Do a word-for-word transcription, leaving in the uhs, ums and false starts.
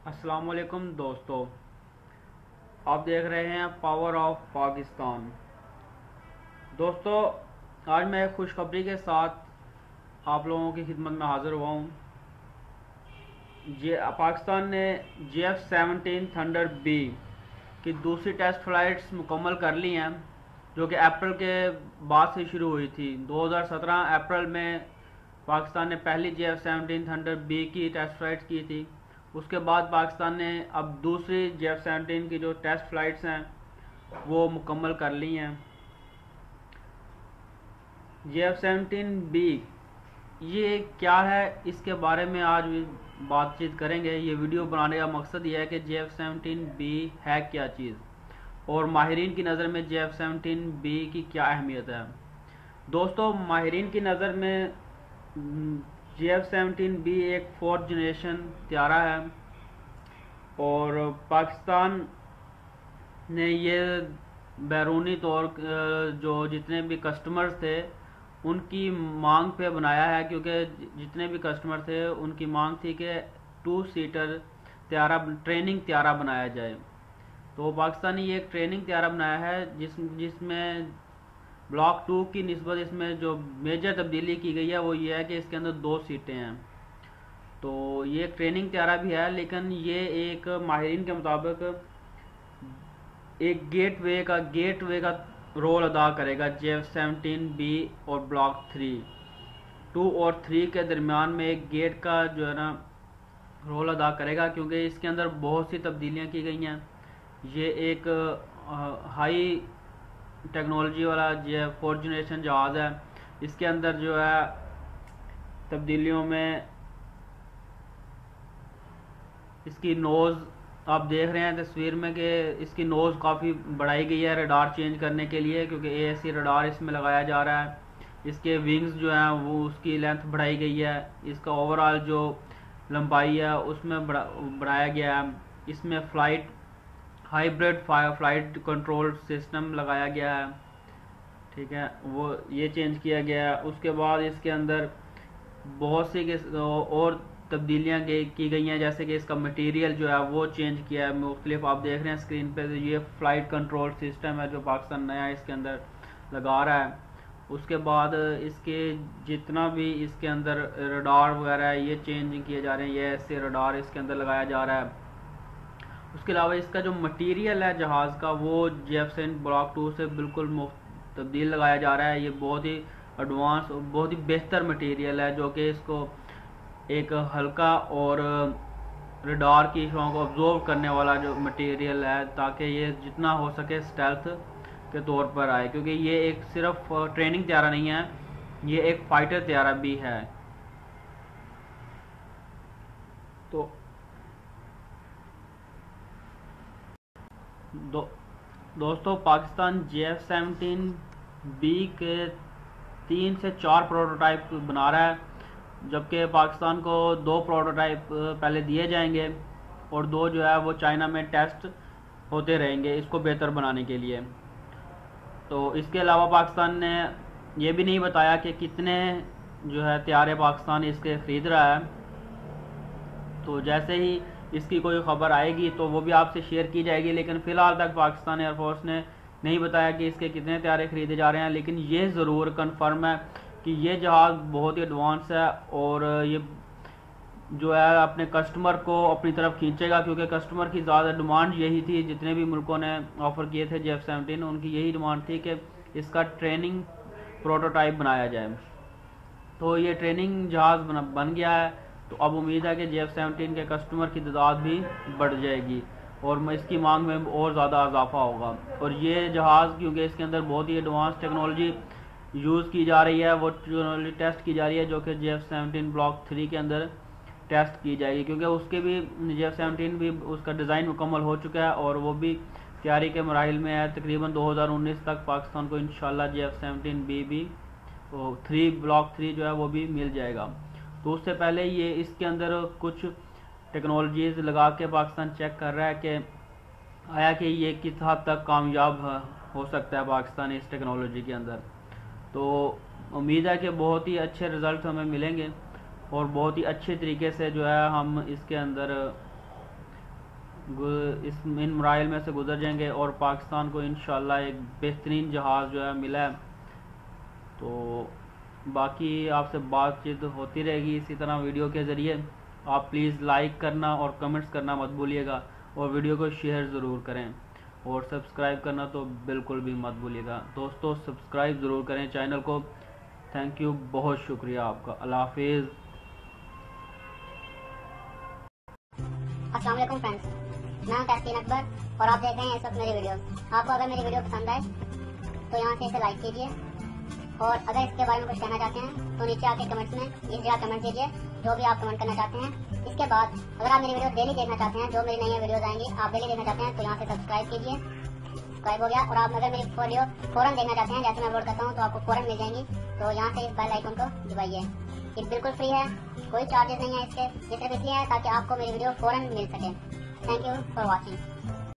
अस्सलाम वालेकुम दोस्तों, आप देख रहे हैं पावर ऑफ पाकिस्तान। दोस्तों, आज मैं एक खुशखबरी के साथ आप लोगों की खिदमत में हाज़िर हुआ हूँ। जे पाकिस्तान ने J F seventeen Thunder B की दूसरी टेस्ट फ्लाइट्स मुकम्मल कर ली हैं, जो कि अप्रैल के बाद से शुरू हुई थी। दो हज़ार सत्रह अप्रैल में पाकिस्तान ने पहली J F seventeen Thunder B की टेस्ट फ्लाइट्स की थी। उसके बाद पाकिस्तान ने अब दूसरी जे एफ सेवनटीन की जो टेस्ट फ्लाइट्स हैं वो मुकम्मल कर ली हैं। जे एफ सेवनटीन बी ये क्या है, इसके बारे में आज बातचीत करेंगे। ये वीडियो बनाने का मकसद ये है कि जे एफ सेवनटीन बी है क्या चीज़, और माहिरीन की नज़र में जे एफ सेवनटीन बी की क्या अहमियत है। दोस्तों, माहिरीन की नज़र में जे एफ सेवनटीन बी एक फोर्थ जनरेशन त्यारा है, और पाकिस्तान ने ये बैरूनी तौर जो जितने भी कस्टमर्स थे उनकी मांग पे बनाया है, क्योंकि जितने भी कस्टमर थे उनकी मांग थी कि टू सीटर त्यारा ट्रेनिंग त्यारा बनाया जाए। तो पाकिस्तान ने ये एक ट्रेनिंग त्यारा बनाया है जिस जिसमें ब्लॉक टू की निस्बत इसमें जो मेजर तब्दीली की गई है वो ये है कि इसके अंदर दो सीटें हैं। तो ये एक ट्रेनिंग त्यारा भी है, लेकिन ये एक माहिरीन के मुताबिक एक गेट वे का गेट वे का रोल अदा करेगा। जे एफ सेवनटीन बी और ब्लॉक थ्री टू और थ्री के दरमियान में एक गेट का जो है ना रोल अदा करेगा, क्योंकि इसके अंदर बहुत सी तब्दीलियां की गई हैं। ये एक हाई टेक्नोलॉजी वाला जो फोर्थ जनरेशन जहाज़ है। इसके अंदर जो है तब्दीलियों में इसकी नोज़ आप देख रहे हैं तस्वीर में कि इसकी नोज़ काफ़ी बढ़ाई गई है रडार चेंज करने के लिए, क्योंकि ए एस सी रडार इसमें लगाया जा रहा है। इसके विंग्स जो हैं वो उसकी लेंथ बढ़ाई गई है। इसका ओवरऑल जो लंबाई है उसमें बढ़ा बढ़ाया गया है। इसमें flight hybrid flight control system लगाया गया है, ठीक है, वो ये चेंज किया गया है। उसके बाद इसके अंदर बहुत सी और तब्दीलियाँ की गई हैं, जैसे कि इसका मटेरियल जो है वो चेंज किया है मुख्तलिफ। आप देख रहे हैं स्क्रीन पे, ये फ़्लाइट कंट्रोल सिस्टम है जो पाकिस्तान नया इसके अंदर लगा रहा है। उसके बाद इसके जितना भी इसके अंदर रडार वगैरह है ये चेंज किए जा रहे हैं, ये ऐसे रडार इसके अंदर लगाया जा रहा है। उसके अलावा इसका जो मटेरियल है जहाज़ का वो J F seven block two से बिल्कुल तब्दील लगाया जा रहा है। ये बहुत ही एडवांस बहुत ही बेहतर मटेरियल है, जो कि इसको एक हल्का और रडार की इशारों को ऑब्जर्व करने वाला जो मटेरियल है, ताकि ये जितना हो सके स्टेल्थ के तौर पर आए, क्योंकि ये एक सिर्फ ट्रेनिंग त्यारा नहीं है, ये एक फाइटर त्यारा भी है। तो दो, दोस्तों, Pakistan J F seventeen B के तीन से चार प्रोटोटाइप बना रहा है, जबकि पाकिस्तान को दो प्रोटोटाइप पहले दिए जाएंगे और दो जो है वो चाइना में टेस्ट होते रहेंगे इसको बेहतर बनाने के लिए। तो इसके अलावा पाकिस्तान ने ये भी नहीं बताया कि कितने जो है त्यारे पाकिस्तान इसके ख़रीद रहा है। तो जैसे ही इसकी कोई ख़बर आएगी तो वो भी आपसे शेयर की जाएगी, लेकिन फ़िलहाल तक पाकिस्तान एयरफोर्स ने नहीं बताया कि इसके कितने त्यारे ख़रीदे जा रहे हैं। लेकिन ये ज़रूर कन्फर्म है कि ये जहाज़ बहुत ही एडवांस है, और ये जो है अपने कस्टमर को अपनी तरफ खींचेगा, क्योंकि कस्टमर की ज़्यादा डिमांड यही थी। जितने भी मुल्कों ने ऑफ़र किए थे जे एफ सेवनटीन, उनकी यही डिमांड थी कि इसका ट्रेनिंग प्रोटोटाइप बनाया जाए। तो ये ट्रेनिंग जहाज़ बन, बन गया है। तो अब उम्मीद है कि जे एफ सेवनटीन के कस्टमर की तादाद भी बढ़ जाएगी और इसकी मांग में और ज़्यादा इजाफा होगा। और ये जहाज़ क्योंकि इसके अंदर बहुत ही एडवांस टेक्नोलॉजी यूज़ की जा रही है, वो टेस्ट की जा रही है, जो कि J F seventeen block three के अंदर टेस्ट की जाएगी, क्योंकि उसके भी जे एफ सेवनटीन भी उसका डिज़ाइन मुकम्मल हो चुका है और वो भी तैयारी के मराहिल में है। तकरीबन दो हज़ार उन्नीस तक पाकिस्तान को इंशाल्लाह जे एफ सेवनटीन बी भी थ्री ब्लॉक थ्री जो है वो भी मिल जाएगा। तो उससे पहले ये इसके अंदर कुछ टेक्नोलॉजीज़ लगा के पाकिस्तान चेक कर रहा है कि आया कि ये किस हद तक कामयाब हो सकता है पाकिस्तान इस टेक्नोलॉजी के अंदर। तो उम्मीद है कि बहुत ही अच्छे रिज़ल्ट हमें मिलेंगे और बहुत ही अच्छे तरीके से जो है हम इसके अंदर इस इन मराइल में से गुजर जाएंगे और पाकिस्तान को इंशाल्लाह एक बेहतरीन जहाज़ जो है मिला है। तो बाकी आपसे बातचीत होती रहेगी इसी तरह वीडियो के ज़रिए। आप प्लीज़ लाइक करना और कमेंट्स करना मत भूलिएगा और वीडियो को शेयर ज़रूर करें और सब्सक्राइब करना तो बिल्कुल भी मत भूलिएगा। दोस्तों सब्सक्राइब ज़रूर करें चैनल को। थैंक यू, बहुत शुक्रिया आपका। अल्लाह हाफिज़। अस्सलाम वालेकुम फ्रेंड्स, मैं हूं तहसीन अकबर और आप देख रहे हैं इस वक्त मेरी वीडियो। आपको अगर मेरी वीडियो पसंद आए तो यहाँ से इसे लाइक कीजिए और अगर इसके बारे में कुछ कहना चाहते हैं तो नीचे आके कमेंट्स में इस जगह कमेंट कीजिए जो भी आप कमेंट करना चाहते हैं। इसके बाद अगर आप मेरी वीडियो डेली देखना चाहते हैं, जो मेरी नई वीडियोज आएंगी आप डेली देखना चाहते हैं तो यहाँ से सब्सक्राइब कीजिए। सब्सक्राइब हो गया। और आप अगर मेरी वीडियो फौरन देखना चाहते हैं, जैसे मैं अपलोड करता हूँ तो आपको फौरन मिल जाएंगी, तो यहाँ से इस बेल आइकन को दबाइए। ये बिल्कुल फ्री है, कोई चार्जेस नहीं है इसके, ये सिर्फ इसलिए है ताकि आपको मेरी वीडियो फौरन मिल सके। Thank you for watching.